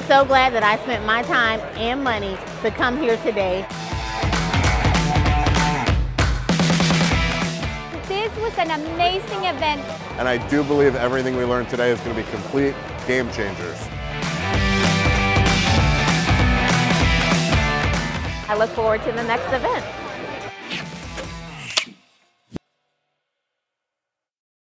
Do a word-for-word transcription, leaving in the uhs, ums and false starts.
I'm so glad that I spent my time and money to come here today. This was an amazing event. And I do believe everything we learned today is going to be complete game changers. I look forward to the next event.